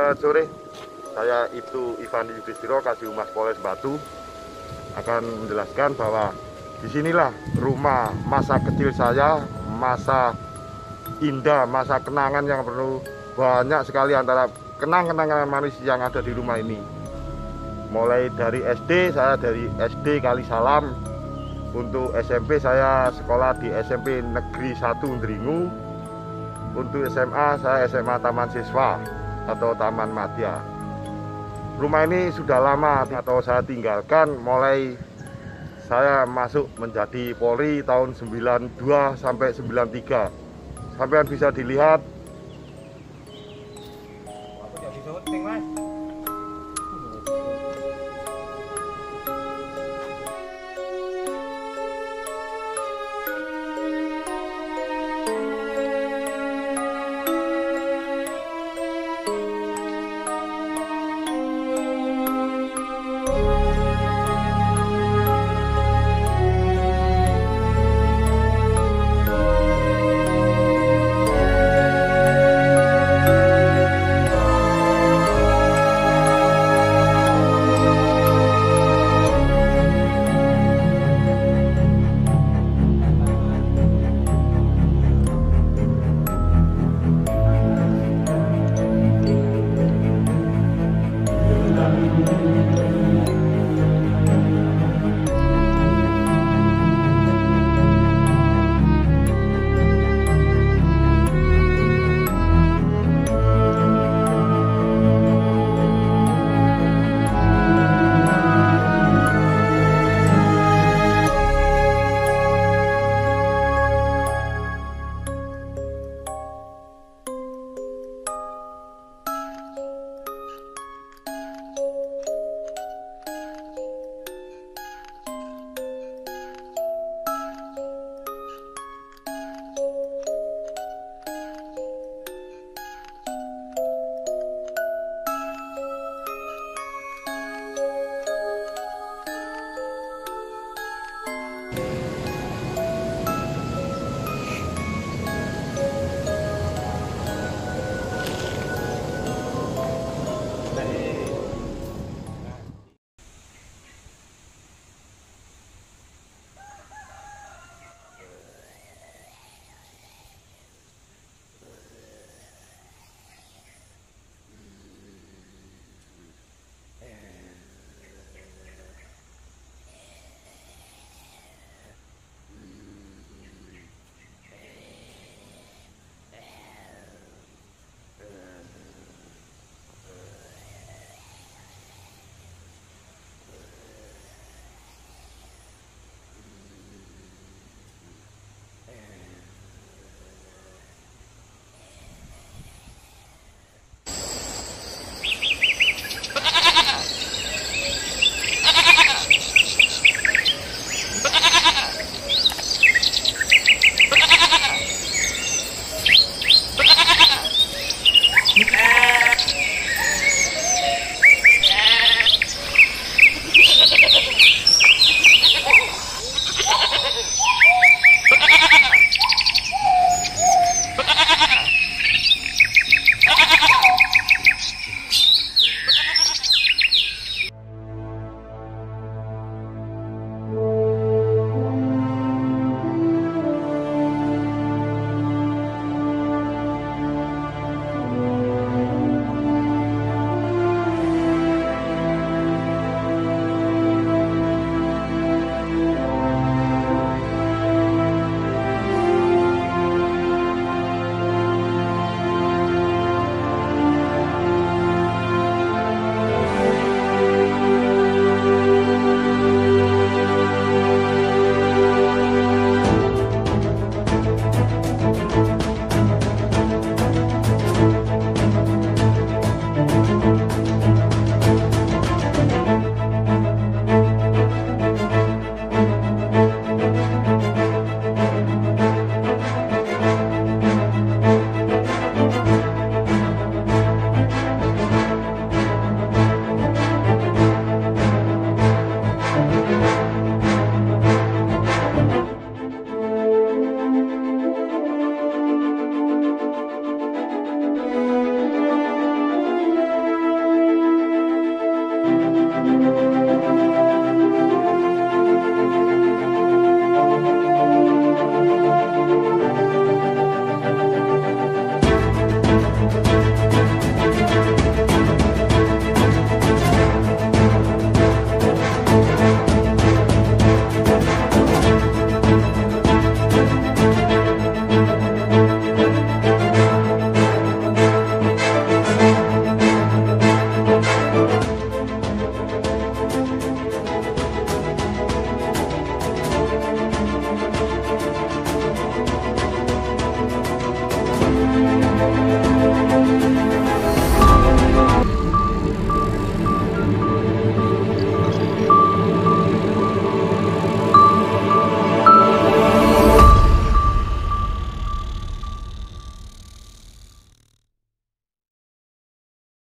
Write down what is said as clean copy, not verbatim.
Selamat sore, saya Ibtu Ivan Yudhistiro, Kasih Humas Polres Batu akan menjelaskan bahwa disinilah rumah masa kecil saya, masa indah, masa kenangan yang perlu banyak sekali antara kenang-kenangan manis yang ada di rumah ini. Mulai dari SD, saya dari SD Kalisalam. Untuk SMP saya sekolah di SMP Negeri 1 Ndringu. Untuk SMA saya SMA Taman Siswa atau Taman Madya. Rumah ini sudah lama atau saya tinggalkan mulai saya masuk menjadi Polri tahun 92 sampai 93. Sampai bisa dilihat